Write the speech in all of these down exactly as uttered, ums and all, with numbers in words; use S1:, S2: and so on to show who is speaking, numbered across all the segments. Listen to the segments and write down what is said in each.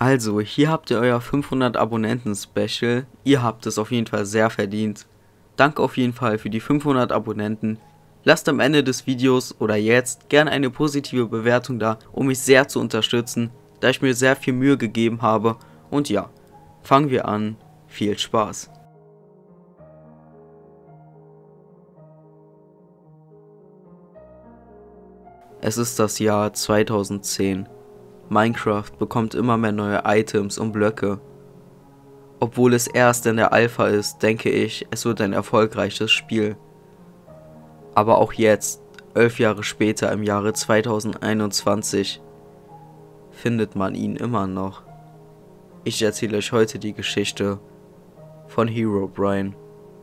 S1: Also, hier habt ihr euer fünfhundert Abonnenten-Special. Ihr habt es auf jeden Fall sehr verdient. Danke auf jeden Fall für die fünfhundert Abonnenten. Lasst am Ende des Videos oder jetzt gerne eine positive Bewertung da, um mich sehr zu unterstützen, da ich mir sehr viel Mühe gegeben habe. Und ja, fangen wir an. Viel Spaß! Es ist das Jahr zweitausendzehn. Minecraft bekommt immer mehr neue Items und Blöcke. Obwohl es erst in der Alpha ist, denke ich, es wird ein erfolgreiches Spiel. Aber auch jetzt, elf Jahre später im Jahre zweitausendeinundzwanzig, findet man ihn immer noch. Ich erzähle euch heute die Geschichte von Herobrine.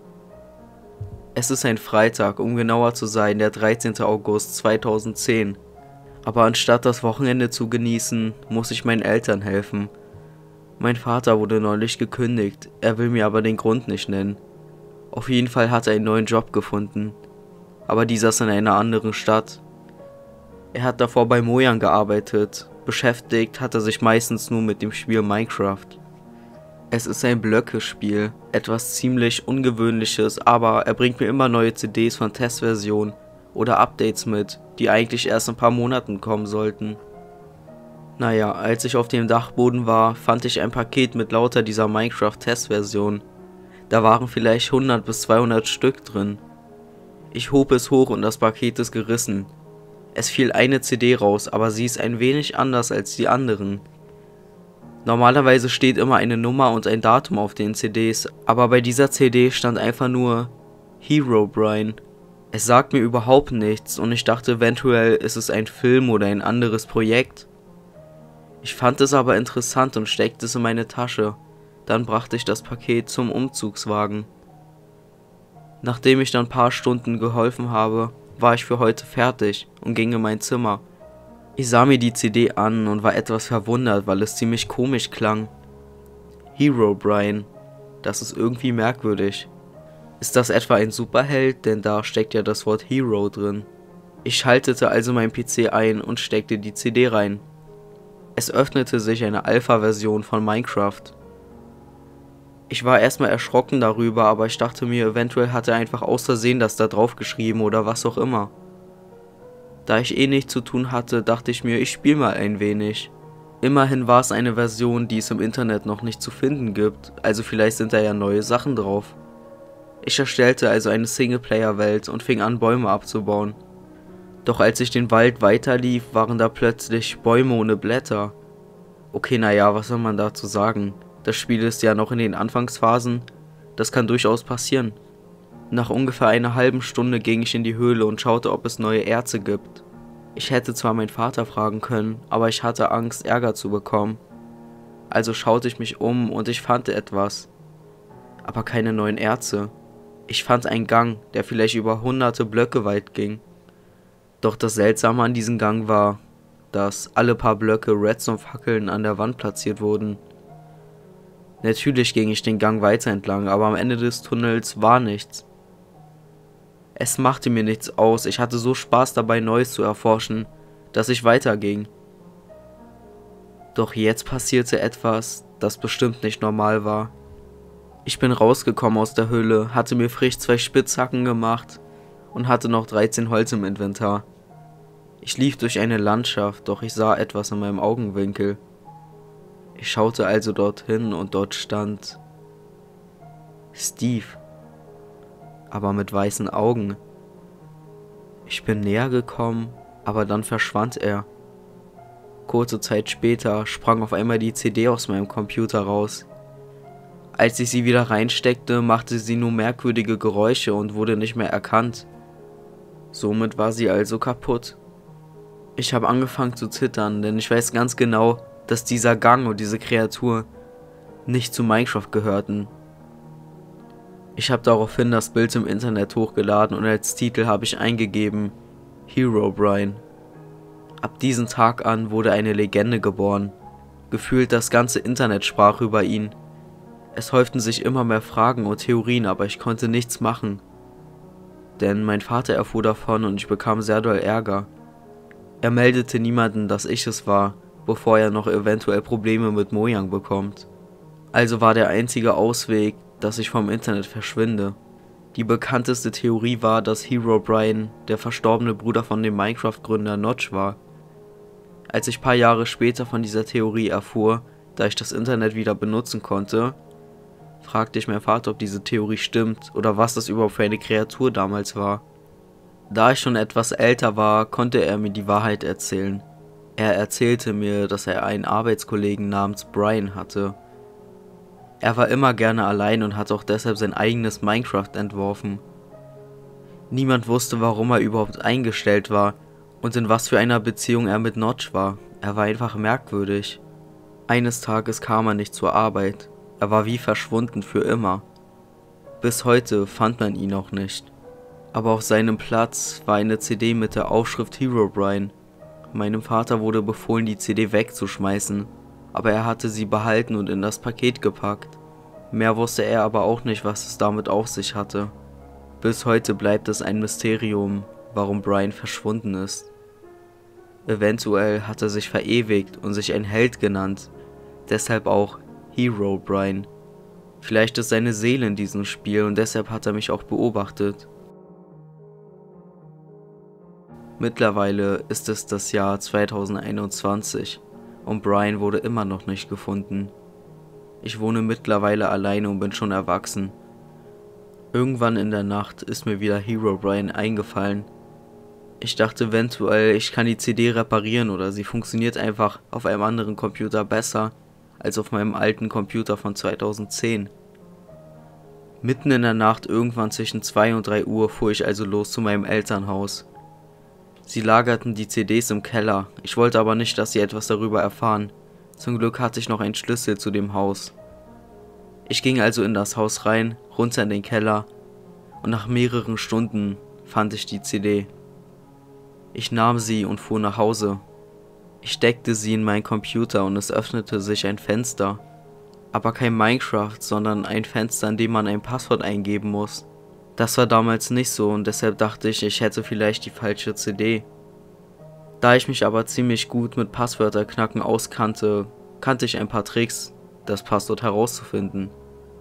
S1: Es ist ein Freitag, um genauer zu sein, der dreizehnte August zweitausendzehn. Aber anstatt das Wochenende zu genießen, muss ich meinen Eltern helfen. Mein Vater wurde neulich gekündigt, er will mir aber den Grund nicht nennen. Auf jeden Fall hat er einen neuen Job gefunden, aber dieser ist in einer anderen Stadt. Er hat davor bei Mojang gearbeitet, beschäftigt hat er sich meistens nur mit dem Spiel Minecraft. Es ist ein Blöcke-Spiel, etwas ziemlich Ungewöhnliches, aber er bringt mir immer neue C Ds von Testversionen oder Updates mit, die eigentlich erst in ein paar Monaten kommen sollten. Naja, als ich auf dem Dachboden war, fand ich ein Paket mit lauter dieser Minecraft-Testversion. Da waren vielleicht hundert bis zweihundert Stück drin. Ich hob es hoch und das Paket ist gerissen. Es fiel eine C D raus, aber sie ist ein wenig anders als die anderen. Normalerweise steht immer eine Nummer und ein Datum auf den C Ds, aber bei dieser C D stand einfach nur Herobrine. Es sagt mir überhaupt nichts und ich dachte, eventuell ist es ein Film oder ein anderes Projekt. Ich fand es aber interessant und steckte es in meine Tasche. Dann brachte ich das Paket zum Umzugswagen. Nachdem ich dann ein paar Stunden geholfen habe, war ich für heute fertig und ging in mein Zimmer. Ich sah mir die C D an und war etwas verwundert, weil es ziemlich komisch klang. Herobrine, das ist irgendwie merkwürdig. Ist das etwa ein Superheld, denn da steckt ja das Wort Hero drin. Ich schaltete also meinen P C ein und steckte die C D rein. Es öffnete sich eine Alpha-Version von Minecraft. Ich war erstmal erschrocken darüber, aber ich dachte mir, eventuell hat er einfach aus Versehen das da drauf geschrieben oder was auch immer. Da ich eh nichts zu tun hatte, dachte ich mir, ich spiele mal ein wenig. Immerhin war es eine Version, die es im Internet noch nicht zu finden gibt, also vielleicht sind da ja neue Sachen drauf. Ich erstellte also eine Singleplayer-Welt und fing an, Bäume abzubauen. Doch als ich den Wald weiterlief, waren da plötzlich Bäume ohne Blätter. Okay, naja, was soll man dazu sagen? Das Spiel ist ja noch in den Anfangsphasen, das kann durchaus passieren. Nach ungefähr einer halben Stunde ging ich in die Höhle und schaute, ob es neue Erze gibt. Ich hätte zwar meinen Vater fragen können, aber ich hatte Angst, Ärger zu bekommen. Also schaute ich mich um und ich fand etwas. Aber keine neuen Erze. Ich fand einen Gang, der vielleicht über hunderte Blöcke weit ging. Doch das Seltsame an diesem Gang war, dass alle paar Blöcke Redstone-Fackeln an der Wand platziert wurden. Natürlich ging ich den Gang weiter entlang, aber am Ende des Tunnels war nichts. Es machte mir nichts aus, ich hatte so Spaß dabei, Neues zu erforschen, dass ich weiterging. Doch jetzt passierte etwas, das bestimmt nicht normal war. Ich bin rausgekommen aus der Höhle, hatte mir frisch zwei Spitzhacken gemacht und hatte noch dreizehn Holz im Inventar. Ich lief durch eine Landschaft, doch ich sah etwas in meinem Augenwinkel. Ich schaute also dorthin und dort stand Steve, aber mit weißen Augen. Ich bin näher gekommen, aber dann verschwand er. Kurze Zeit später sprang auf einmal die C D aus meinem Computer raus. Als ich sie wieder reinsteckte, machte sie nur merkwürdige Geräusche und wurde nicht mehr erkannt. Somit war sie also kaputt. Ich habe angefangen zu zittern, denn ich weiß ganz genau, dass dieser Gang und diese Kreatur nicht zu Minecraft gehörten. Ich habe daraufhin das Bild im Internet hochgeladen und als Titel habe ich eingegeben Herobrine. Ab diesem Tag an wurde eine Legende geboren. Gefühlt das ganze Internet sprach über ihn. Es häuften sich immer mehr Fragen und Theorien, aber ich konnte nichts machen. Denn mein Vater erfuhr davon und ich bekam sehr doll Ärger. Er meldete niemanden, dass ich es war, bevor er noch eventuell Probleme mit Mojang bekommt. Also war der einzige Ausweg, dass ich vom Internet verschwinde. Die bekannteste Theorie war, dass Herobrine der verstorbene Bruder von dem Minecraft-Gründer Notch war. Als ich paar Jahre später von dieser Theorie erfuhr, da ich das Internet wieder benutzen konnte, fragte ich meinen Vater, ob diese Theorie stimmt oder was das überhaupt für eine Kreatur damals war. Da ich schon etwas älter war, konnte er mir die Wahrheit erzählen. Er erzählte mir, dass er einen Arbeitskollegen namens Brian hatte. Er war immer gerne allein und hat auch deshalb sein eigenes Minecraft entworfen. Niemand wusste, warum er überhaupt eingestellt war und in was für einer Beziehung er mit Notch war. Er war einfach merkwürdig. Eines Tages kam er nicht zur Arbeit. Er war wie verschwunden für immer. Bis heute fand man ihn auch nicht. Aber auf seinem Platz war eine C D mit der Aufschrift Herobrine. Meinem Vater wurde befohlen, die C D wegzuschmeißen, aber er hatte sie behalten und in das Paket gepackt. Mehr wusste er aber auch nicht, was es damit auf sich hatte. Bis heute bleibt es ein Mysterium, warum Brian verschwunden ist. Eventuell hat er sich verewigt und sich ein Held genannt, deshalb auch Herobrine. Vielleicht ist seine Seele in diesem Spiel und deshalb hat er mich auch beobachtet. Mittlerweile ist es das Jahr zweitausendeinundzwanzig und Brian wurde immer noch nicht gefunden. Ich wohne mittlerweile alleine und bin schon erwachsen. Irgendwann in der Nacht ist mir wieder Herobrine eingefallen. Ich dachte eventuell, ich kann die C D reparieren oder sie funktioniert einfach auf einem anderen Computer besser als auf meinem alten Computer von zweitausendzehn. Mitten in der Nacht, irgendwann zwischen zwei und drei Uhr, fuhr ich also los zu meinem Elternhaus. Sie lagerten die C Ds im Keller, ich wollte aber nicht, dass sie etwas darüber erfahren. Zum Glück hatte ich noch einen Schlüssel zu dem Haus. Ich ging also in das Haus rein, runter in den Keller und nach mehreren Stunden fand ich die C D. Ich nahm sie und fuhr nach Hause. Ich steckte sie in meinen Computer und es öffnete sich ein Fenster. Aber kein Minecraft, sondern ein Fenster, in dem man ein Passwort eingeben muss. Das war damals nicht so und deshalb dachte ich, ich hätte vielleicht die falsche C D. Da ich mich aber ziemlich gut mit Passwörterknacken auskannte, kannte ich ein paar Tricks, das Passwort herauszufinden.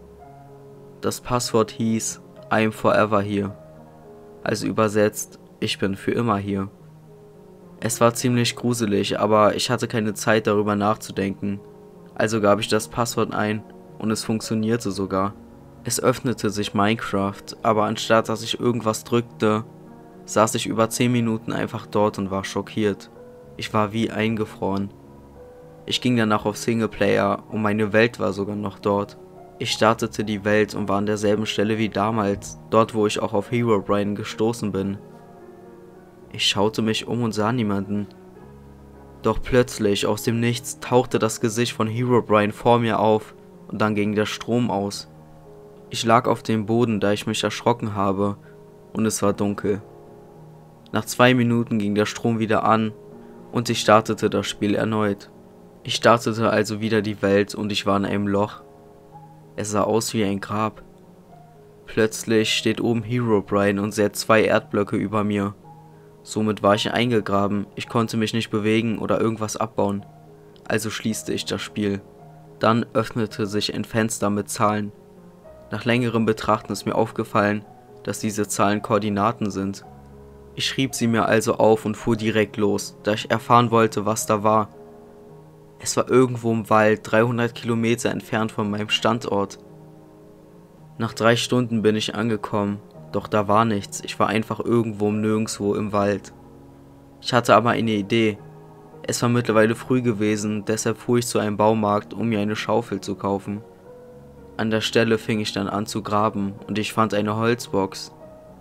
S1: Das Passwort hieß I'm forever here, also übersetzt, ich bin für immer hier. Es war ziemlich gruselig, aber ich hatte keine Zeit darüber nachzudenken, also gab ich das Passwort ein und es funktionierte sogar. Es öffnete sich Minecraft, aber anstatt dass ich irgendwas drückte, saß ich über zehn Minuten einfach dort und war schockiert. Ich war wie eingefroren. Ich ging danach auf Singleplayer und meine Welt war sogar noch dort. Ich startete die Welt und war an derselben Stelle wie damals, dort wo ich auch auf Herobrine gestoßen bin. Ich schaute mich um und sah niemanden. Doch plötzlich, aus dem Nichts, tauchte das Gesicht von Herobrine vor mir auf und dann ging der Strom aus. Ich lag auf dem Boden, da ich mich erschrocken habe, und es war dunkel. Nach zwei Minuten ging der Strom wieder an und ich startete das Spiel erneut. Ich startete also wieder die Welt und ich war in einem Loch. Es sah aus wie ein Grab. Plötzlich steht oben Herobrine und setzt zwei Erdblöcke über mir. Somit war ich eingegraben, ich konnte mich nicht bewegen oder irgendwas abbauen. Also schließte ich das Spiel. Dann öffnete sich ein Fenster mit Zahlen. Nach längerem Betrachten ist mir aufgefallen, dass diese Zahlen Koordinaten sind. Ich schrieb sie mir also auf und fuhr direkt los, da ich erfahren wollte, was da war. Es war irgendwo im Wald, dreihundert Kilometer entfernt von meinem Standort. Nach drei Stunden bin ich angekommen, doch da war nichts, ich war einfach irgendwo im Nirgendwo im Wald. Ich hatte aber eine Idee. Es war mittlerweile früh gewesen, deshalb fuhr ich zu einem Baumarkt, um mir eine Schaufel zu kaufen. An der Stelle fing ich dann an zu graben und ich fand eine Holzbox.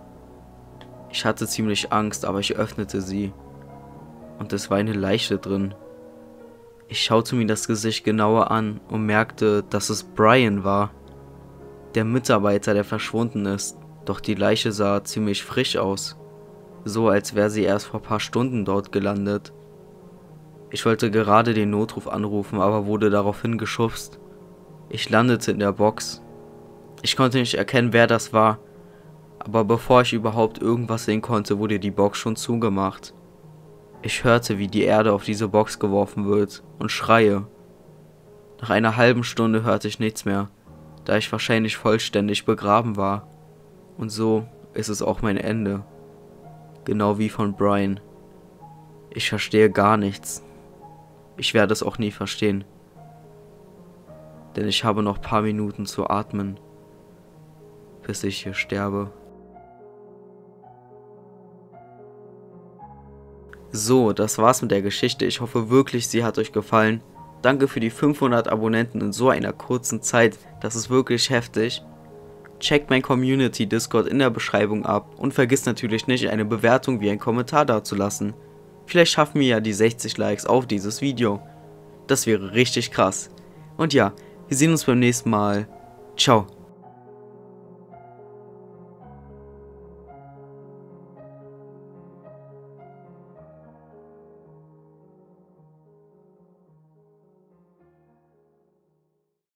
S1: Ich hatte ziemlich Angst, aber ich öffnete sie. Und es war eine Leiche drin. Ich schaute mir das Gesicht genauer an und merkte, dass es Brian war. Der Mitarbeiter, der verschwunden ist. Doch die Leiche sah ziemlich frisch aus. So als wäre sie erst vor ein paar Stunden dort gelandet. Ich wollte gerade den Notruf anrufen, aber wurde daraufhin geschubst. Ich landete in der Box. Ich konnte nicht erkennen, wer das war, aber bevor ich überhaupt irgendwas sehen konnte, wurde die Box schon zugemacht. Ich hörte, wie die Erde auf diese Box geworfen wird und schreie. Nach einer halben Stunde hörte ich nichts mehr, da ich wahrscheinlich vollständig begraben war. Und so ist es auch mein Ende. Genau wie von Brian. Ich verstehe gar nichts. Ich werde es auch nie verstehen. Denn ich habe noch ein paar Minuten zu atmen, bis ich hier sterbe. So, das war's mit der Geschichte. Ich hoffe wirklich, sie hat euch gefallen. Danke für die fünfhundert Abonnenten in so einer kurzen Zeit. Das ist wirklich heftig. Checkt mein Community Discord in der Beschreibung ab und vergisst natürlich nicht, eine Bewertung wie ein Kommentar dazulassen. Vielleicht schaffen wir ja die sechzig Likes auf dieses Video. Das wäre richtig krass. Und ja, wir sehen uns beim nächsten Mal. Ciao.